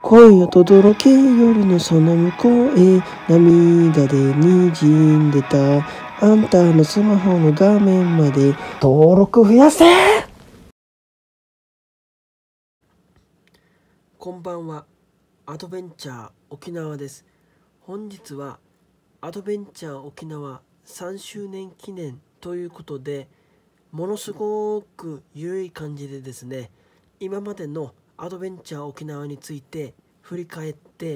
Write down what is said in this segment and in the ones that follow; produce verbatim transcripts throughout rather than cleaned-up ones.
声よ轟け夜のその向こうへ涙で滲んでたあんたのスマホの画面まで登録増やせ。こんばんは。アドベンチャー沖縄です。本日はアドベンチャー沖縄さんしゅうねん記念ということで、ものすごく緩い感じでですね、今までのアドベンチャー沖縄について振り返って、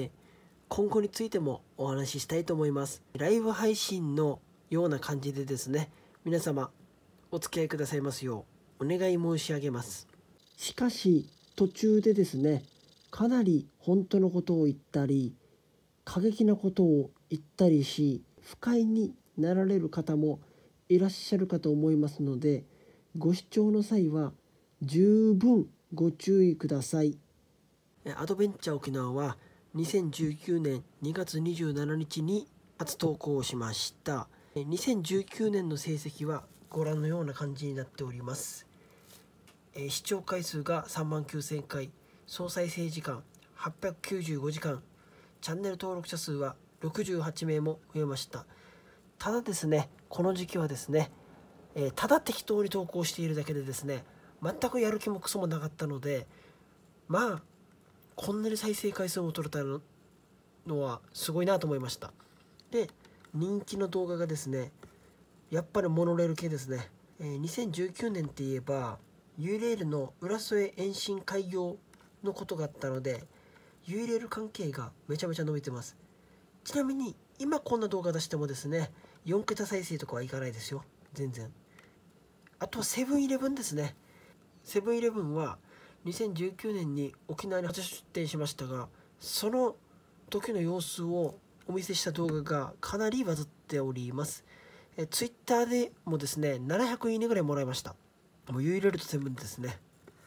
今後についてもお話ししたいと思います。ライブ配信のような感じでですね、皆様お付き合いくださいますようお願い申し上げます。しかし途中でですね、かなり本当のことを言ったり過激なことを言ったりし、不快になられる方もいらっしゃるかと思いますので、ご視聴の際は十分ご注意ください。アドベンチャー沖縄はにせんじゅうきゅうねんにがつにじゅうしちにちに初投稿しました。にせんじゅうきゅうねんの成績はご覧のような感じになっております。視聴回数がさんまんきゅうせんかい、総再生時間はっぴゃくきゅうじゅうごじかん、チャンネル登録者数はろくじゅうはちめいも増えました。ただですね、この時期はですね、えー、ただ適当に投稿しているだけでですね、全くやる気もクソもなかったので、まあこんなに再生回数を取れたのはすごいなと思いました。で、人気の動画がですね、やっぱりモノレール系ですね。えー、にせんじゅうきゅうねんって言えば ユーレール の浦添延伸開業のことがあったので、 ユーレール 関係がめちゃめちゃ伸びてます。ちなみに今こんな動画出してもですね、よんけた再生とかはいかないですよ、全然。あとはセブンイレブンですね。セブンイレブンはにせんじゅうきゅうねんに沖縄に初出店しましたが、その時の様子をお見せした動画がかなりバズっております。えツイッターでもですね、ななひゃくいいねぐらいもらいました。もう ユーレール とセブンですね。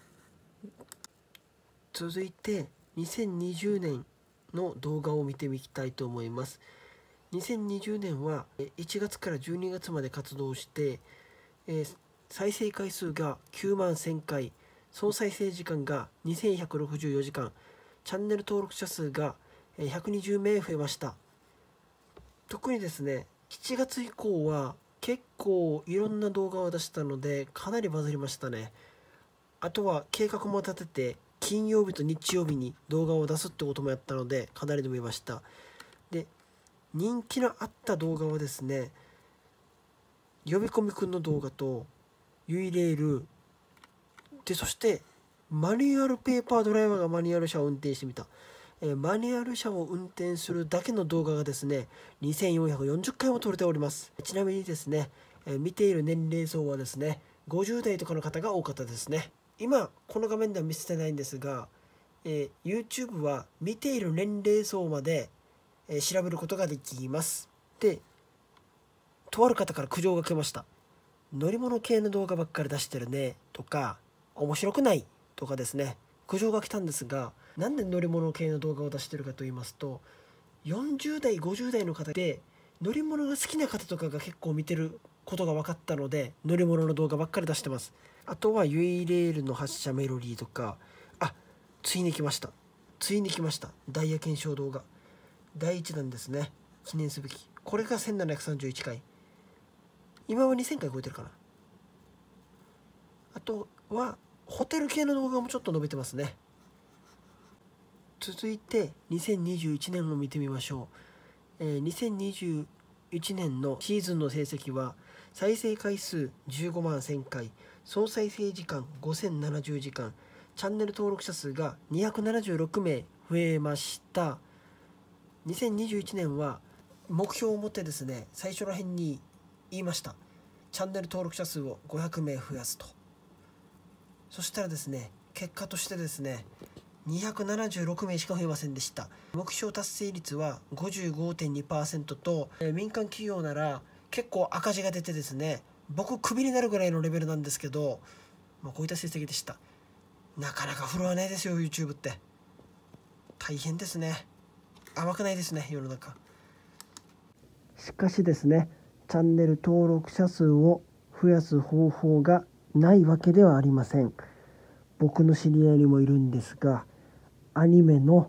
続いてにせんにじゅうねんの動画を見てみたいと思います。にせんにじゅうねんはいちがつからじゅうにがつまで活動して、えー、再生回数がきゅうまんせんかい、総再生時間がにせんひゃくろくじゅうよじかん、チャンネル登録者数がひゃくにじゅうめい増えました。特にですね、しちがつ以降は結構いろんな動画を出したのでかなりバズりましたね。あとは計画も立てて金曜日と日曜日に動画を出すってこともやったのでかなり伸びました。で、人気のあった動画はですね、呼び込みくんの動画とユイレールで、そしてマニュアルペーパードライバーがマニュアル車を運転してみた、えー、マニュアル車を運転するだけの動画がですね、にせんよんひゃくよんじゅっかいも撮れております。ちなみにですね、えー、見ている年齢層はですね、ごじゅうだいとかの方が多かったですね。今この画面では見せてないんですが、えー、YouTube は見ている年齢層まで、えー、調べることができます。で、とある方から苦情が来ました。乗り物系の動画ばっかり出してるねとか、面白くないとかですね、苦情が来たんですが、なんで乗り物系の動画を出してるかと言いますと、よんじゅうだいごじゅうだいの方で乗り物が好きな方とかが結構見てることが分かったので、乗り物の動画ばっかり出してます。あとはユイレールの発車メロディーとか、あ、ついに来ましたついに来ましたダイヤ検証動画だいいちだんですね。記念すべき、これがせんななひゃくさんじゅういっかい、今はにせんかい超えてるかな。あとはホテル系の動画もちょっと伸びてますね。続いてにせんにじゅういちねんを見てみましょう。えー、にせんにじゅういちねんのシーズンの成績は再生回数じゅうごまんせんかい、総再生時間ごせんななじゅうじかん、チャンネル登録者数がにひゃくななじゅうろくめい増えました。にせんにじゅういちねんは目標を持ってですね、最初ら辺に言いました。チャンネル登録者数をごひゃくめい増やすと。そしたらですね、結果としてですね、にひゃくななじゅうろくめいしか増えませんでした。目標達成率は ごじゅうごてんにパーセント と、えー、民間企業なら結構赤字が出てですね、僕クビになるぐらいのレベルなんですけど、まあ、こういった成績でした。なかなか振るわないですよ YouTube って。大変ですね。甘くないですね、世の中。しかしですね、チャンネル登録者数を増やす方法がないわけではありません。僕の知り合いにもいるんですが、アニメの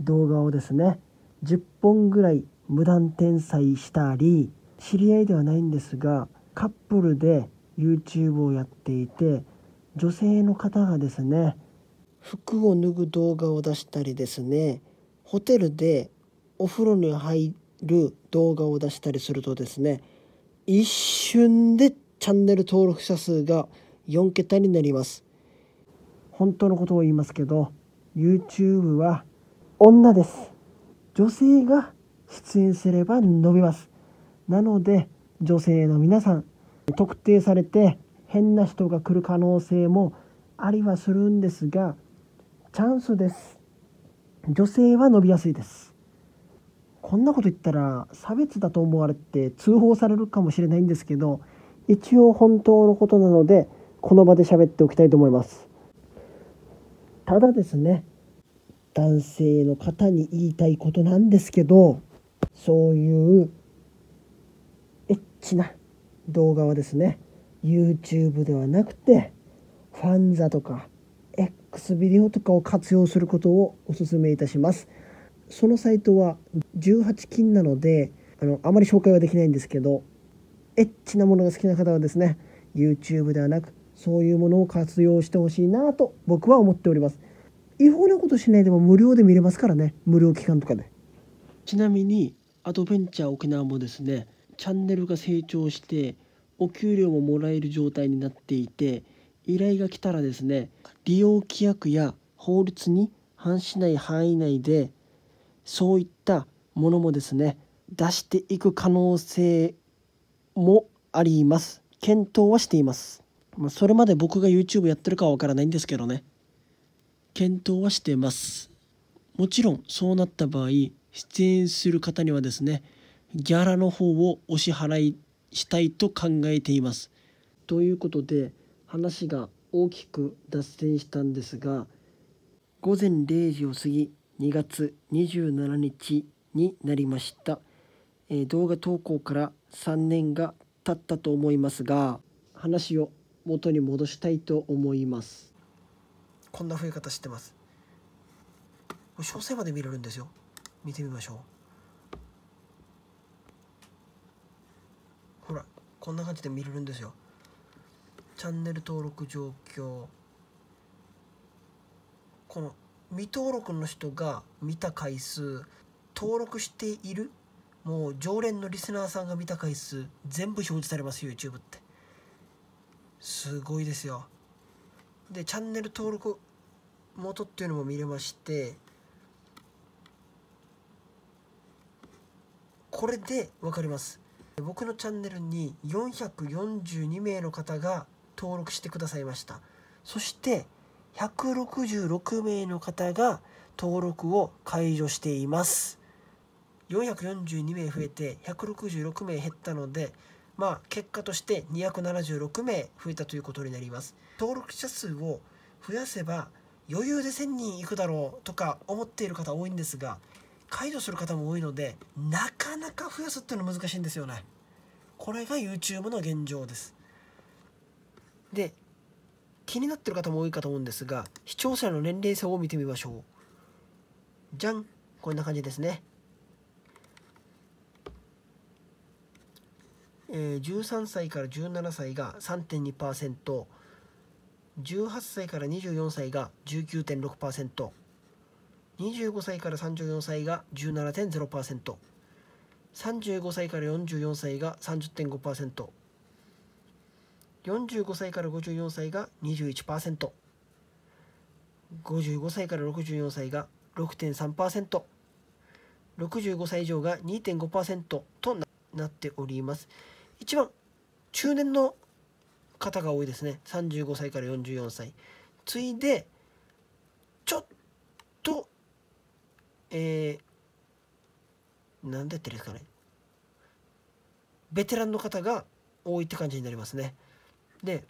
動画をですねじゅっぽんぐらい無断転載したり、知り合いではないんですがカップルで YouTube をやっていて、女性の方がですね服を脱ぐ動画を出したりですね、ホテルでお風呂に入る動画を出したりするとですね、一瞬でチャンネル登録者数がよんけたになります。本当のことを言いますけど、 YouTube は女です。女性が出演すれば伸びます。なので女性の皆さん、特定されて変な人が来る可能性もありはするんですが、チャンスです。女性は伸びやすいです。こんなこと言ったら差別だと思われて通報されるかもしれないんですけど、一応本当のことなのでこの場で喋っておきたいと思います。ただですね、男性の方に言いたいことなんですけど、そういうエッチな動画はですね YouTube ではなくてファンザとか X ビデオとかを活用することをお勧めいたします。そのサイトはじゅうはち禁なのであのあまり紹介はできないんですけど、エッチなものが好きな方はですね YouTube ではなくそういうものを活用してほしいなと僕は思っております。違法なことしないでも無料で見れますからね、無料期間とかで。ちなみにアドベンチャー沖縄もですねチャンネルが成長してお給料ももらえる状態になっていて、依頼が来たらですね利用規約や法律に反しない範囲内でそういったものもですね出していく可能性もあります。検討はしています。まあ、それまで僕が YouTube やってるかはわからないんですけどね、検討はしています。もちろんそうなった場合、出演する方にはですねギャラの方をお支払いしたいと考えています。ということで話が大きく脱線したんですが、ごぜんれいじを過ぎにがつにじゅうしちにちになりました。えー、動画投稿からさんねんが経ったと思いますが、話を元に戻したいと思います。こんな増え方してます。詳細まで見れるんですよ。見てみましょう。ほらこんな感じで見れるんですよ。チャンネル登録状況、この未登録の人が見た回数、登録しているもう常連のリスナーさんが見た回数全部表示されます。 YouTube ってすごいですよ。でチャンネル登録元っていうのも見れまして、これで分かります。僕のチャンネルによんひゃくよんじゅうにめいの方が登録してくださいました。そしてひゃくろくじゅうろくめいの方が登録を解除しています。よんひゃくよんじゅうにめい増えてひゃくろくじゅうろくめい減ったので、まあ結果としてにひゃくななじゅうろくめい増えたということになります。登録者数を増やせば余裕でせんにんいくだろうとか思っている方多いんですが、解除する方も多いのでなかなか増やすっていうのは難しいんですよね。これが YouTube の現状です。で気になってる方も多いかと思うんですが、視聴者の年齢層を見てみましょう。じゃん、こんな感じですね。えー、じゅうさんさいからじゅうななさいが さんてんにパーセント、 じゅうはっさいからにじゅうよんさいが じゅうきゅうてんろくパーセント、 にじゅうごさいからさんじゅうよんさいが じゅうななてんゼロパーセント、 さんじゅうごさいからよんじゅうよんさいが さんじゅってんごパーセント、よんじゅうごさいからごじゅうよんさいが にじゅういちパーセント、ごじゅうごさいからろくじゅうよんさいが ろくてんさんパーセント、ろくじゅうごさい以上が にてんごパーセント となっております。一番中年の方が多いですね。さんじゅうごさいからよんじゅうよんさい。次いでちょっとえー、なんだってですかね、ベテランの方が多いって感じになりますね。で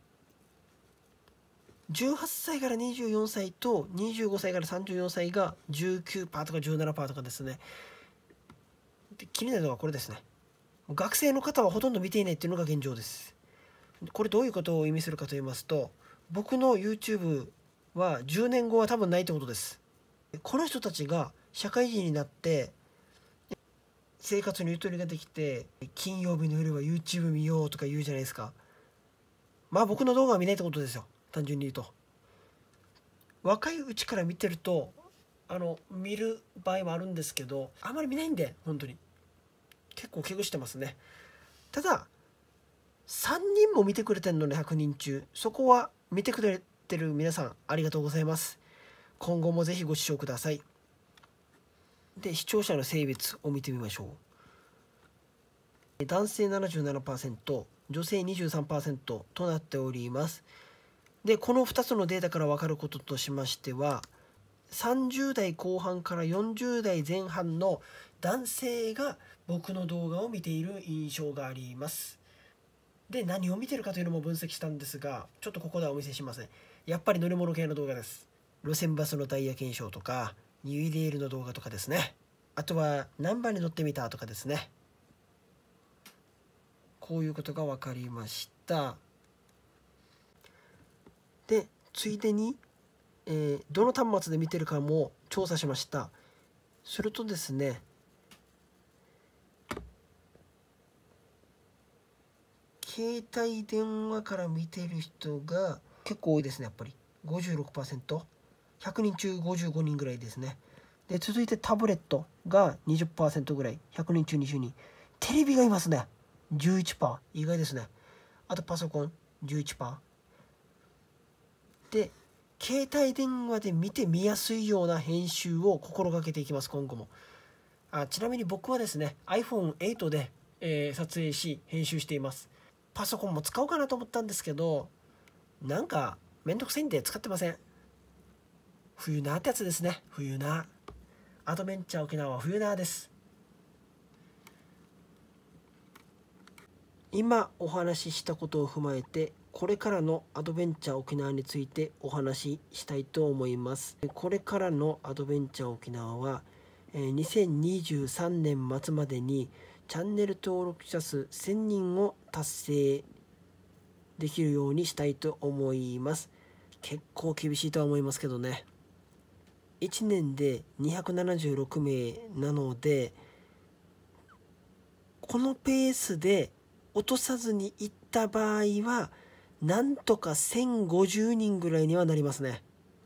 じゅうはっさいからにじゅうよんさいとにじゅうごさいからさんじゅうよんさいが じゅうきゅうパーセント とか じゅうななパーセント とかですね。で気になるのはこれですね。学生の方はほとんど見ていないっていうのが現状です。これどういうことを意味するかと言いますと、僕の YouTube はじゅうねんごは多分ないってことです。この人たちが社会人になって生活にゆとりができて、金曜日の夜は YouTube 見ようとか言うじゃないですか。まあ僕の動画は見ないってことですよ、単純に言うと。若いうちから見てるとあの見る場合もあるんですけど、あまり見ないんで本当に結構危惧してますね。たださんにんも見てくれてるので、ひゃくにん中そこは見てくれてる皆さんありがとうございます。今後もぜひご視聴ください。で、視聴者の性別を見てみましょう。男性 ななじゅうななパーセント、女性 にじゅうさんパーセント となっております。で、このふたつのデータから分かることとしましては、さんじゅう代後半からよんじゅう代前半の男性が僕の動画を見ている印象があります。で、何を見てるかというのも分析したんですが、ちょっとここではお見せしません。やっぱり乗り物系の動画です。路線バスのダイヤ検証とか、ニューレールの動画とかですね。あとは何番に乗ってみたとかですね。こういうことが分かりました。で、ついでに、えー、どの端末で見てるかも調査しました。するとですね、携帯電話から見てる人が結構多いですね、やっぱり ごじゅうろくパーセント、ひゃくにん中ごじゅうごにんぐらいですね。で、続いてタブレットが にじゅっパーセント ぐらい、ひゃくにん中にじゅうにん。テレビがいますね、 じゅういちパーセント、意外ですね。あとパソコン じゅういちパーセント で、携帯電話で見て見やすいような編集を心がけていきます、今後も。あ、ちなみに僕はですね アイフォンエイト で、えー、撮影し編集しています。パソコンも使おうかなと思ったんですけど、なんかめんどくさいんで使ってません。冬菜ってやつですね。冬菜アドベンチャー沖縄は冬菜です。今お話ししたことを踏まえて、これからのアドベンチャー沖縄についてお話ししたいと思います。これからのアドベンチャー沖縄はにせんにじゅうさんねん末までにチャンネル登録者数せんにんを達成できるようにしたいと思います。結構厳しいとは思いますけどね。いちねんでにひゃくななじゅうろくめいなので、このペースで落とさずにいった場合はなんとかせんごじゅうにんぐらいにはなりますね。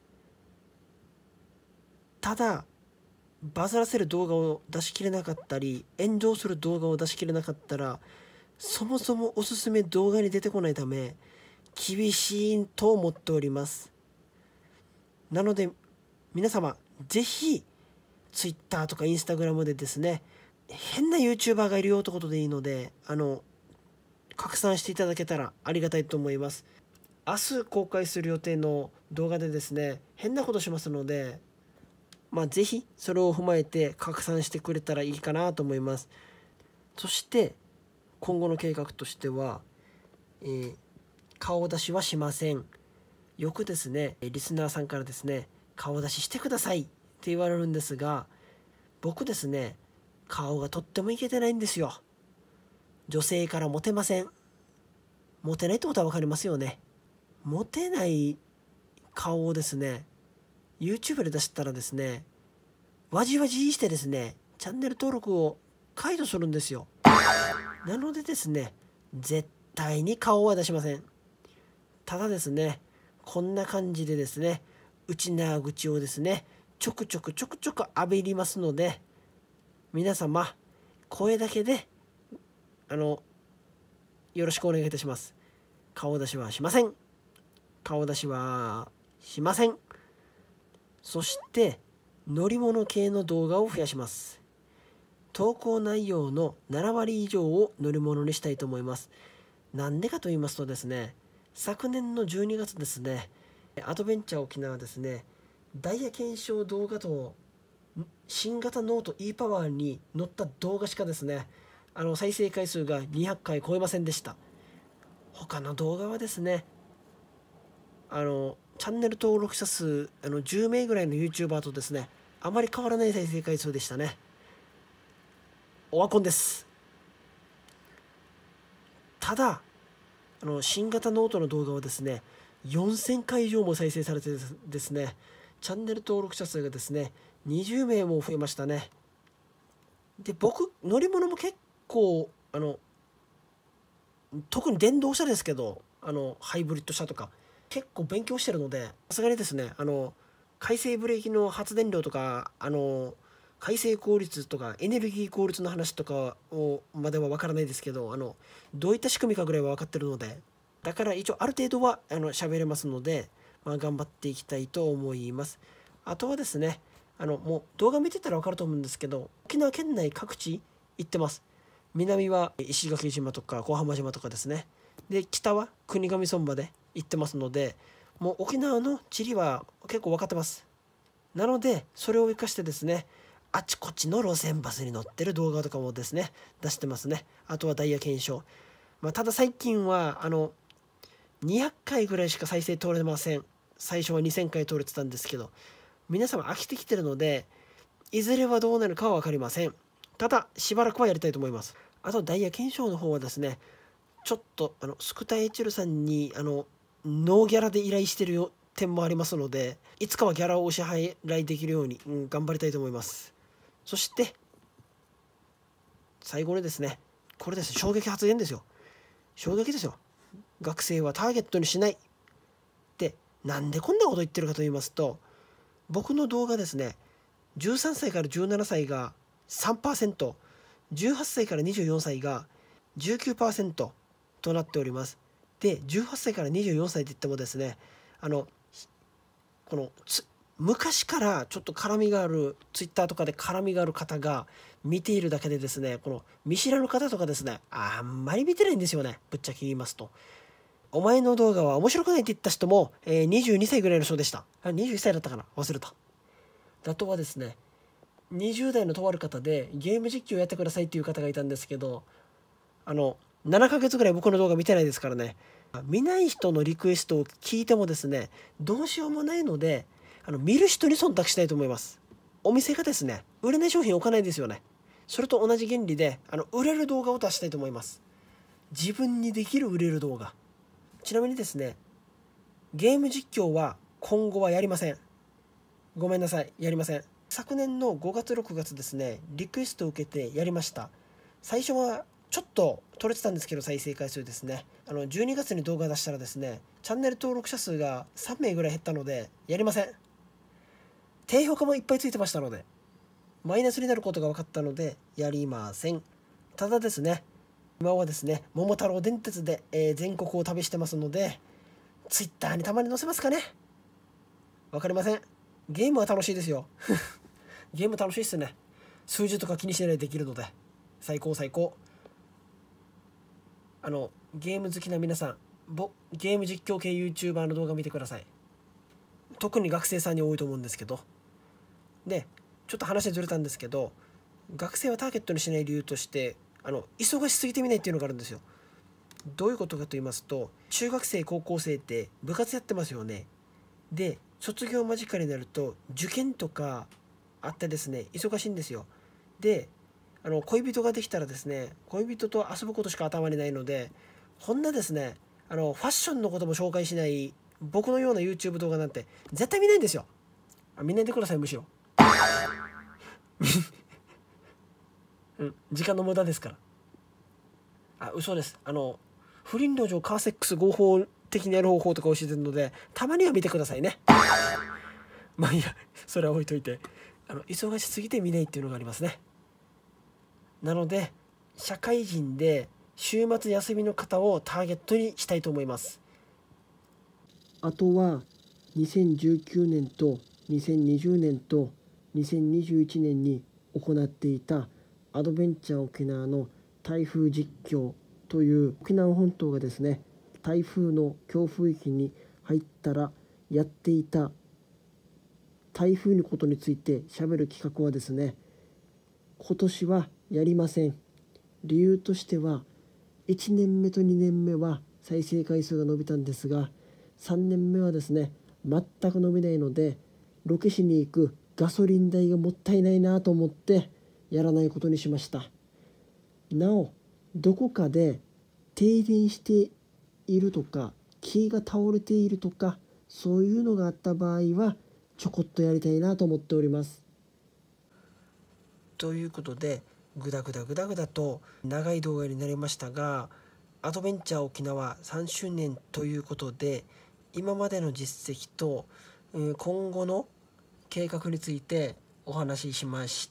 ただバズらせる動画を出し切れなかったり、炎上する動画を出し切れなかったら、そもそもおすすめ動画に出てこないため厳しいと思っております。なので皆様ぜひ Twitter とか Instagram でですね、変な YouTuber がいるよってことでいいので、あの拡散していただけたらありがたいと思います。明日公開する予定の動画でですね、変なことしますので、まあ、ぜひそれを踏まえて拡散してくれたらいいかなと思います。そして今後の計画としては、えー、顔出しはしません。よくですねリスナーさんからですね、顔出ししてくださいって言われるんですが、僕ですね顔がとってもイケてないんですよ。女性からモテません。モテないってことは分かりますよね。モテない顔をですねYouTube で出したらですね、わじわじしてですね、チャンネル登録を解除するんですよ。なのでですね、絶対に顔は出しません。ただですね、こんな感じでですね、内縄口をですね、ちょくちょくちょくちょく浴びりますので、皆様、声だけで、あの、よろしくお願いいたします。顔出しはしません。顔出しはしません。そして乗り物系の動画を増やします。投稿内容のななわり以上を乗り物にしたいと思います。なんでかと言いますとですね、昨年のじゅうにがつですね、アドベンチャー沖縄ですね、ダイヤ検証動画と新型ノート E パワーに載った動画しかですね、あの再生回数がにひゃっかい超えませんでした。他の動画はですね、あのチャンネル登録者数あのじゅうめいぐらいの YouTuber とですね、あまり変わらない再生回数でしたね。オワコンです。ただあの新型ノートの動画はですねよんせんかい以上も再生されてですね、 チャンネル登録者数がですねにじゅうめいも増えましたね。で僕乗り物も結構あの特に電動車ですけど、あのハイブリッド車とか結構勉強してるので、さすがにですね、あの回生ブレーキの発電量とか、あの回生効率とかエネルギー効率の話とかをまでは分からないですけど、あのどういった仕組みかぐらいは分かってるので、だから一応ある程度はあの喋れますので、まあ、頑張っていきたいと思います。あとはですね、あのもう動画見てたら分かると思うんですけど、沖縄県内各地行ってます。南は石垣島とか小浜島とかですね。で北は国頭村まで行ってますので、もう沖縄の地理は結構分かってます。なのでそれを生かしてですね、あちこちの路線バスに乗ってる動画とかもですね出してますね。あとはダイヤ検証、まあ、ただ最近はあのにひゃっかいぐらいしか再生通れません。最初はにせんかい通れてたんですけど、皆様飽きてきてるので、いずれはどうなるかは分かりません。ただしばらくはやりたいと思います。あとダイヤ検証の方はですね、ちょっとあのスクタエチルさんにあのノーギャラで依頼してる点もありますので、いつかはギャラをお支払いできるように、うん、頑張りたいと思います。そして最後にですね、これです。衝撃発言ですよ。衝撃ですよ。学生はターゲットにしないってなんでこんなこと言ってるかと言いますと、僕の動画ですね、じゅうさんさいからじゅうななさいが さんパーセント、じゅうはっさいからにじゅうよんさいが じゅうきゅうパーセント となっております。でじゅうはっさいからにじゅうよんさいって言ってもですね、あのこの昔からちょっと絡みがある、ツイッターとかで絡みがある方が見ているだけでですね、この見知らぬ方とかですね、あんまり見てないんですよね、ぶっちゃけ言いますと。お前の動画は面白くないって言った人も、えー、にじゅうにさいぐらいの人でした。あ、にじゅういっさいだったかな、忘れた。あとはですね、にじゅう代のとある方でゲーム実況やってくださいっていう方がいたんですけど、あのななかげつぐらい僕の動画見てないですからね。見ない人のリクエストを聞いてもですね、どうしようもないので、あの見る人に忖度したいと思います。お店がですね、売れない商品置かないですよね。それと同じ原理で、あの売れる動画を出したいと思います。自分にできる売れる動画。ちなみにですね、ゲーム実況は今後はやりません。ごめんなさい、やりません。昨年のごがつろくがつですね、リクエストを受けてやりました。最初はちょっと取れてたんですけど、再生回数ですね、あのじゅうにがつに動画出したらですね、チャンネル登録者数がさんめいぐらい減ったのでやりません。低評価もいっぱいついてましたので、マイナスになることが分かったのでやりません。ただですね、今はですね、桃太郎電鉄で、えー、全国を旅してますので、ツイッターにたまに載せますかね。わかりません。ゲームは楽しいですよ。ゲーム楽しいっすね。数字とか気にしないでできるので最高最高。あのゲーム好きな皆さん、ぼゲーム実況系 YouTuber の動画見てください。特に学生さんに多いと思うんですけど。でちょっと話ずれたんですけど、学生はターゲットにしない理由として、あの忙しすぎて見ないっていうのがあるんですよ。どういうことかと言いますと、中学生高校生って部活やってますよね。で卒業間近になると受験とかあってですね、忙しいんですよ。であの恋人ができたらですね、恋人と遊ぶことしか頭にないので、こんなですね、あのファッションのことも紹介しない僕のような YouTube 動画なんて絶対見ないんですよ。あ、見ないでください、むしろ。うん、時間の無駄ですから。あ、嘘です。あの不倫路上カーセックス合法的にやる方法とか教えてるので、たまには見てくださいね。まあいいや、それは置いといて、あの忙しすぎて見ないっていうのがありますね。なので社会人で週末休みの方をターゲットにしたいと思います。あとはにせんじゅうきゅうねんとにせんにじゅうねんとにせんにじゅういちねんに行っていたアドベンチャー沖縄の台風実況という沖縄本島がですね、台風の強風域に入ったらやっていた台風のことについてしゃべる企画はですね、今年はやりません。理由としては、いちねんめとにねんめは再生回数が伸びたんですが、さんねんめはですね全く伸びないので、ロケしに行くガソリン代がもったいないなと思ってやらないことにしました。なおどこかで停電しているとか木が倒れているとか、そういうのがあった場合はちょこっとやりたいなと思っております。ということでグダグダグダグダと長い動画になりましたが、アドベンチャー沖縄さんしゅうねんということで、今までの実績と今後の計画についてお話ししました。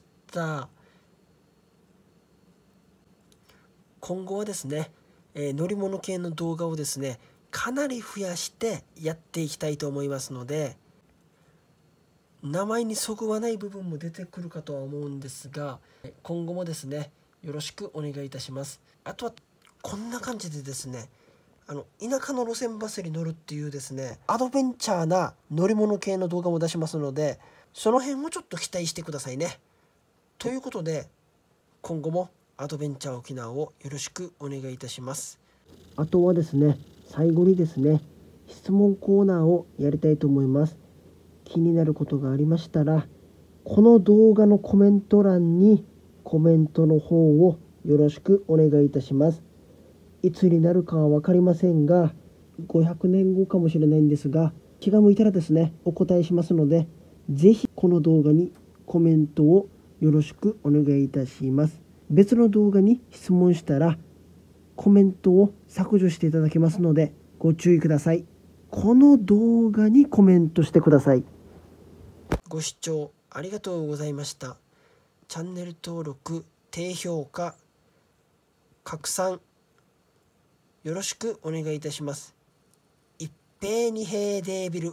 今後はですね、えー、乗り物系の動画をですねかなり増やしてやっていきたいと思いますので、名前にそぐわない部分も出てくるかとは思うんですが、今後もですねよろしくお願いいたします。あとはこんな感じでですね、あの田舎の路線バスに乗るっていうですねアドベンチャーな乗り物系の動画も出しますので、その辺もちょっと期待してくださいね。ということで今後もアドベンチャー沖縄をよろしくお願いいたします。あとはですね、最後にですね質問コーナーをやりたいと思います。気になることがありましたら、この動画のコメント欄にコメントの方をよろしくお願いいたします。いつになるかは分かりませんが、ごひゃくねんごかもしれないんですが、気が向いたらですねお答えしますので、ぜひこの動画にコメントをよろしくお願いいたします。別の動画に質問したらコメントを削除していただけますのでご注意ください。この動画にコメントしてください。ご視聴ありがとうございました。チャンネル登録、低評価、拡散よろしくお願いいたします。一平二平デービル。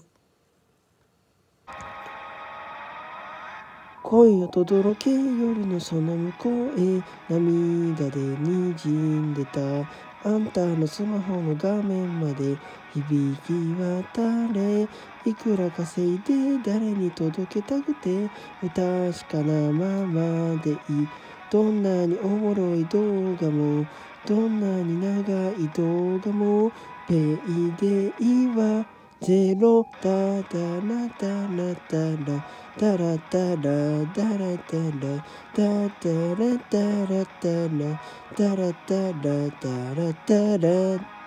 恋よ轟け夜のその向こうへ、涙でにじんでたあんたのスマホの画面まで響き渡れ、いくら稼いで誰に届けたくて不確かなままでいい。どんなにおもろい動画もどんなに長い動画もペイでいいわ。ゼロダダラダラダラダラダラダラダラダダラダラダラダラダラダラダラ